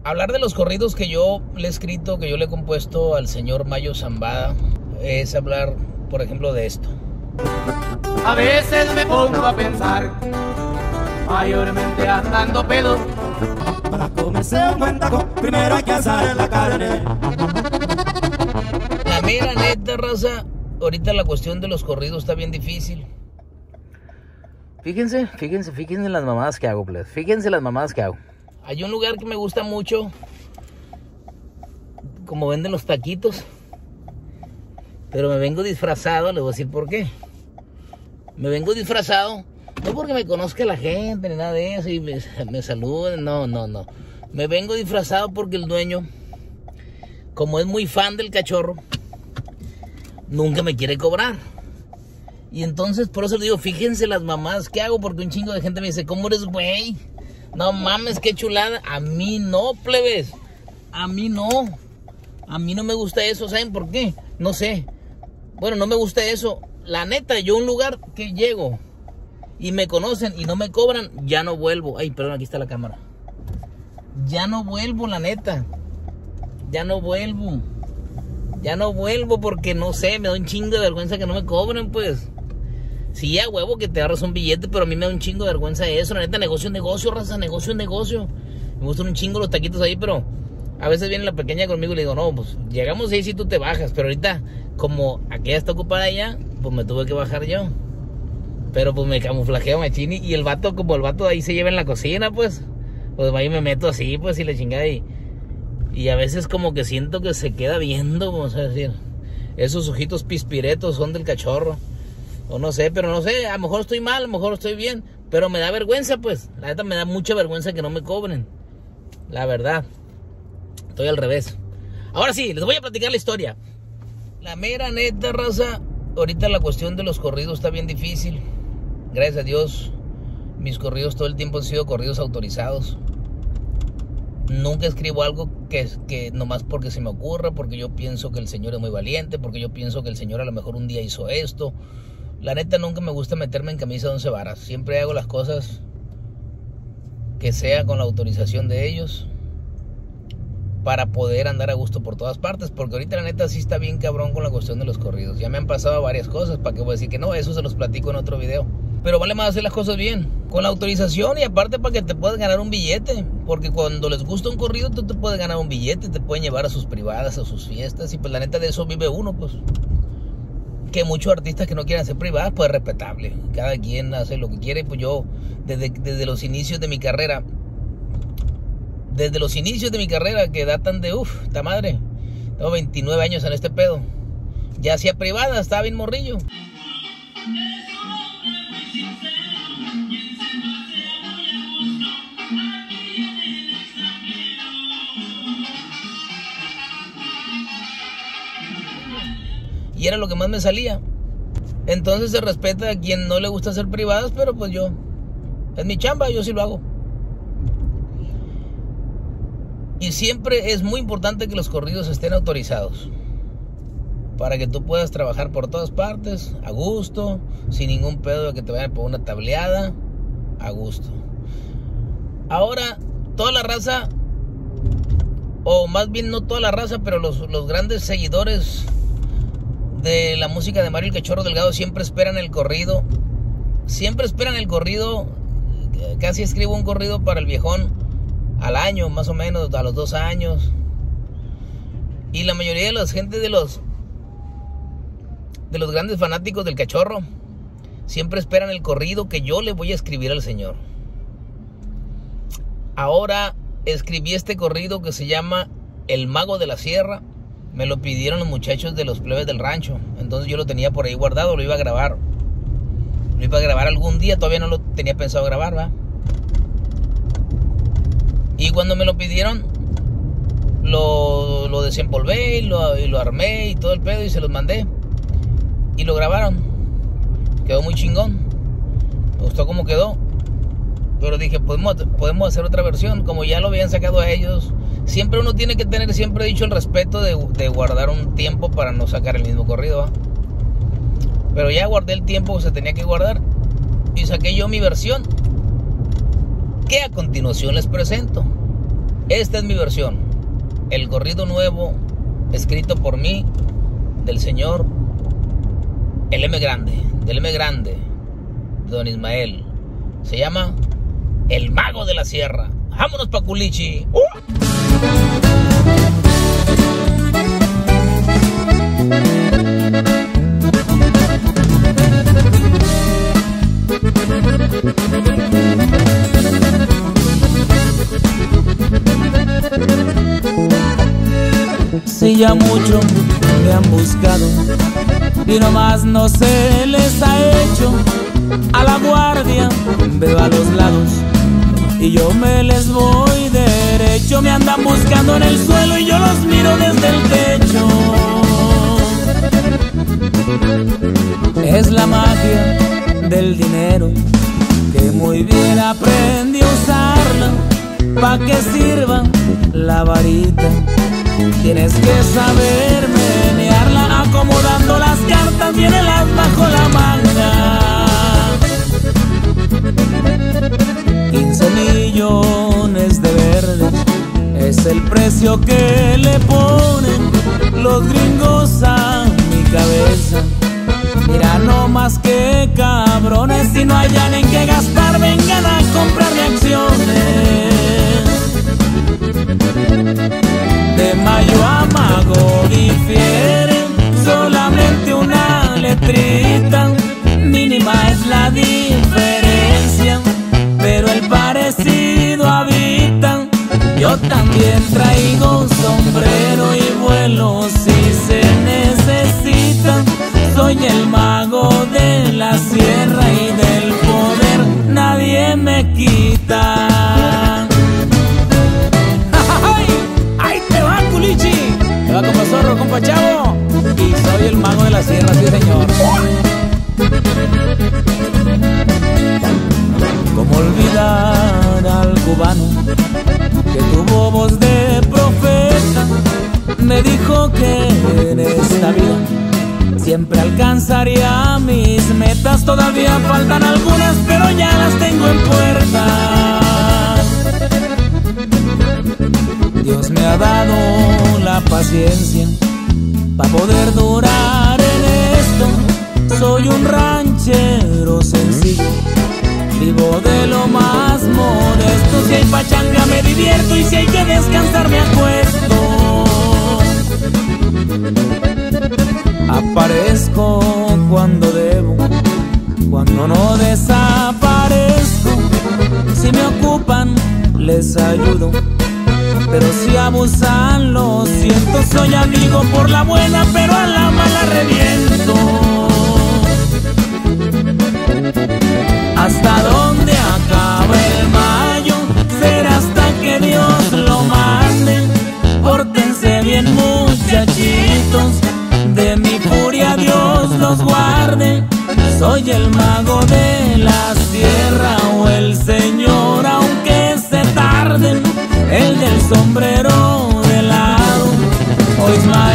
Hablar de los corridos que yo le he escrito, que yo le he compuesto al señor Mayo Zambada, es hablar, por ejemplo, de esto. A veces me pongo a pensar, mayormente andando pedo. Para comerse un buen taco, primero hay que asar la carne. La mera neta, raza, ahorita la cuestión de los corridos está bien difícil. Fíjense las mamadas que hago, please. Fíjense las mamadas que hago. Hay un lugar que me gusta mucho, como venden los taquitos, pero me vengo disfrazado, les voy a decir por qué. Me vengo disfrazado, no porque me conozca la gente ni nada de eso y me saluden, no. Me vengo disfrazado porque el dueño, como es muy fan del cachorro, nunca me quiere cobrar. Y entonces por eso les digo, fíjense las mamadas que hago, porque un chingo de gente me dice, ¿cómo eres güey? No mames, qué chulada. A mí no, plebes. A mí no. A mí no me gusta eso. ¿Saben por qué? No sé. Bueno, no me gusta eso. La neta, yo a un lugar que llego y me conocen y no me cobran, ya no vuelvo. Ay, perdón, aquí está la cámara. Ya no vuelvo, la neta. Ya no vuelvo. Ya no vuelvo porque no sé, me da un chingo de vergüenza que no me cobren, pues. Sí, a huevo que te agarras un billete, pero a mí me da un chingo de vergüenza eso. La neta, negocio es negocio, raza, negocio es negocio. Me gustan un chingo los taquitos ahí, pero a veces viene la pequeña conmigo y le digo, no, pues llegamos ahí si tú te bajas. Pero ahorita, como aquella está ocupada ya, pues me tuve que bajar yo. Pero pues me camuflajeo machini y el vato, como el vato ahí se lleva en la cocina, pues ahí me meto así, pues, y la chingada y a veces como que siento que se queda viendo, vamos a decir. Esos ojitos pispiretos son del cachorro. O no sé, pero no sé, a lo mejor estoy mal, a lo mejor estoy bien, pero me da vergüenza, pues. La neta me da mucha vergüenza que no me cobren. La verdad. Estoy al revés. Ahora sí, les voy a platicar la historia. La mera neta, raza, ahorita la cuestión de los corridos está bien difícil. Gracias a Dios, mis corridos todo el tiempo han sido corridos autorizados. Nunca escribo algo que nomás porque se me ocurra, porque yo pienso que el Señor es muy valiente, porque yo pienso que el Señor a lo mejor un día hizo esto. La neta, nunca me gusta meterme en camisa de 11 varas. Siempre hago las cosas que sea con la autorización de ellos para poder andar a gusto por todas partes. Porque ahorita la neta sí está bien cabrón con la cuestión de los corridos. Ya me han pasado varias cosas, ¿para qué voy a decir que no? Eso se los platico en otro video. Pero vale más hacer las cosas bien, con la autorización y aparte para que te puedas ganar un billete. Porque cuando les gusta un corrido, tú te puedes ganar un billete, te pueden llevar a sus privadas, a sus fiestas. Y pues la neta de eso vive uno, pues. Que muchos artistas que no quieran ser privadas, pues respetable. Cada quien hace lo que quiere. Pues yo, desde los inicios de mi carrera, que datan de, esta madre, tengo 29 años en este pedo. Ya hacía privada, estaba bien morrillo. Y era lo que más me salía. Entonces se respeta a quien no le gusta hacer privadas, pero pues yo, es mi chamba, yo sí lo hago. Y siempre es muy importante que los corridos estén autorizados, para que tú puedas trabajar por todas partes, a gusto, sin ningún pedo de que te vayan por una tableada, a gusto. Ahora, toda la raza, o más bien no toda la raza, pero los grandes seguidores de la música de Mario el Cachorro Delgado siempre esperan el corrido. Siempre esperan el corrido. Casi escribo un corrido para el viejón al año, más o menos, a los 2 años. Y la mayoría de la gente de los grandes fanáticos del cachorro siempre esperan el corrido que yo le voy a escribir al señor. Ahora escribí este corrido que se llama El Mago de la Sierra. Me lo pidieron los muchachos de los plebes del rancho. Entonces yo lo tenía por ahí guardado, lo iba a grabar. Lo iba a grabar algún día, todavía no lo tenía pensado grabar, ¿va? Y cuando me lo pidieron, lo desempolvé y lo armé y todo el pedo y se los mandé. Y lo grabaron. Quedó muy chingón. Me gustó cómo quedó. Pero dije, podemos hacer otra versión, como ya lo habían sacado a ellos. Siempre uno tiene que tener, siempre he dicho, el respeto de guardar un tiempo para no sacar el mismo corrido, ¿va? Pero ya guardé el tiempo que se tenía que guardar y saqué yo mi versión, que a continuación les presento. Esta es mi versión. El corrido nuevo, escrito por mí, del señor el M Grande, del M Grande, de don Ismael. Se llama El Mago de la Sierra. ¡Vámonos pa' Culichi! Si ya mucho me han buscado y nomás no se les ha hecho, a la guardia veo a los lados y yo me les voy derecho. Me andan buscando en el suelo y yo los miro desde el techo. Es la magia del dinero que muy bien aprendí a usarla. Pa' que sirva la varita tienes que saber menearla, acomodando las cartas, viene las bajo la manga. 15 millones de verdes es el precio que le ponen los gringos a mi cabeza. Mira nomás que cabrones, si no hayan en qué gastar, vengan a comprarme acciones. De mayo a mago difieren solamente una letrita, mínima es la diferencia, pero el parecido habita. Yo también traigo sombrero y vuelo si se necesita. Soy el mago de la sierra y del poder nadie me quita. Te va como zorro, compa chavo. Y soy el mago de la sierra, sí señor. ¿Cómo olvidar al cubano que tuvo voz de profeta? Me dijo que en esta vida siempre alcanzaría mis metas. Todavía faltan algunas, pero ya las tengo en puerta. Dios me ha dado la paciencia para poder durar en esto. Soy un ranchero sencillo, vivo de lo más modesto. Si hay pachanga me divierto y si hay que descansar me acuesto. Aparezco cuando debo, cuando no desaparezco. Si me ocupan les ayudo, pero si abusan lo siento. Soy amigo por la buena, pero a la mala reviento. Hasta donde acaba el mayo será hasta que Dios lo mande. Pórtense bien muchachitos, de mi furia Dios los guarde. Soy el mago de la sierra o el señor aunque se tarden, el del sombrero de lado o Ismael.